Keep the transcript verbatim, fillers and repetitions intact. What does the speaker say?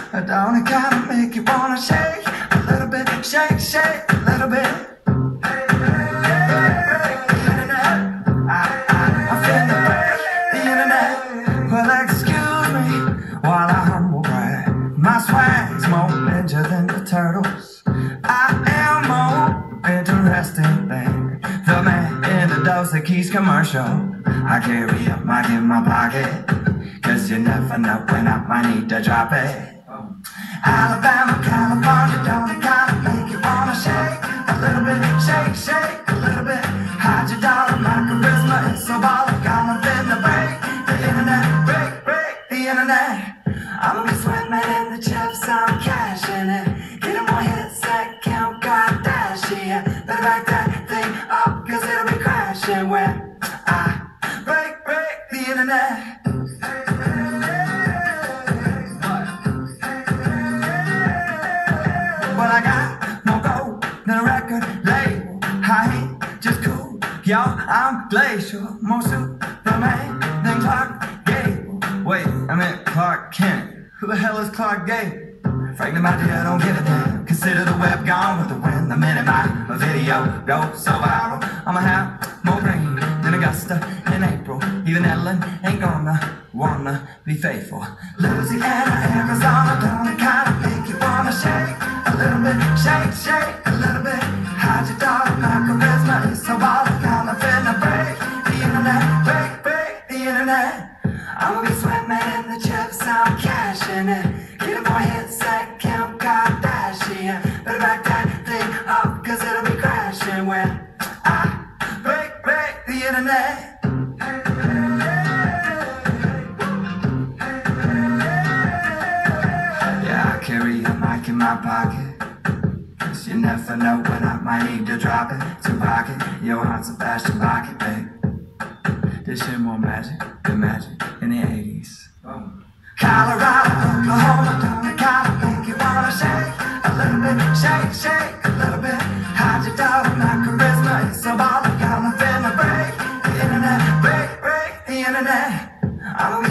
Don't it kinda make you wanna shake a little bit, shake, shake a little bit? Hey, hey, hey, the internet, I, I, I feel the break, the internet. Well, excuse me while I humble brag. My swag's more ninja than the turtles. I am more interesting than the man in the Dos Equis commercial. I carry a mic in my pocket, cause you never know when I might need to drop it. Alabama, California, don't it kinda make you wanna shake a little bit, shake, shake a little bit? Hide your daughter, my charisma is so baller, gonna finna break the internet, break, break the internet. I'ma be sweating in the chips, I'm cashing it. Get more hits that count Kardashian. Better back that thing up, cause it'll be crashing when I break, break the internet. Well, I got more gold than a record label. I ain't just cool, y'all, I'm glacial. More Superman than Clark Gable. Wait, I meant Clark Kent. Who the hell is Clark Gable? Frankly, my dear, I don't give a damn. Consider the web gone with the wind. The minute my video goes so viral, I'ma have more rain than Augusta in April. Even Ellen ain't gonna wanna be faithful. Louisiana, Arizona, don't it kinda make you wanna shake a little bit, shake, shake a little bit? Hide your daughter, my charisma is so baller, gonna finna break the internet, break, break the internet. I'ma be sweating in the chips, I'm cashing it. Get more hits that count Kardashian. Better back that thing up, cause it'll be crashing when I break, break the internet. Yeah, I carry a mic in my pocket, cause you never know when I might need to drop it. To pocket, your heart Sebastian pocket, babe. This shit more magic than magic in the eighties. Oh. Colorado, Oklahoma, don't it kinda make you wanna shake a little bit, shake, shake a little bit? Hide your daughter, my charisma is so baller, gonna finna break the internet, break, break the internet. I'ma be